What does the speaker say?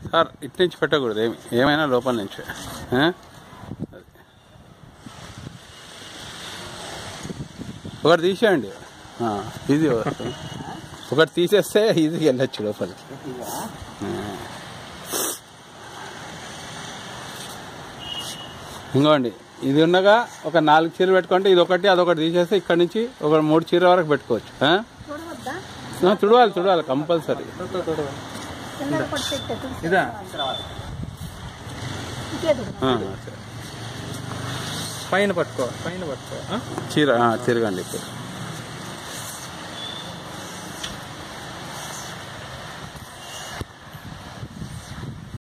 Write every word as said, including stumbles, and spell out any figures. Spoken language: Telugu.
సార్ ఇటు నుంచి పెట్టకూడదు ఏమి ఏమైనా లోపల నుంచి ఒకటి తీసేయండి ఈజీ ఒకటి తీసేస్తే ఈజీగా వెళ్ళొచ్చు లోపల. ఇంకోండి ఇది ఉన్నగా ఒక నాలుగు చీరలు పెట్టుకుంటే ఇది ఒకటి అదొకటి తీసేస్తే ఇక్కడ నుంచి ఒక మూడు చీర వరకు పెట్టుకోవచ్చు. తుడవాలి తుడవాలి కంపల్సరీ. పైన పట్టుకో పైన పట్టుకో చీర తిరగండి ఇప్పుడు.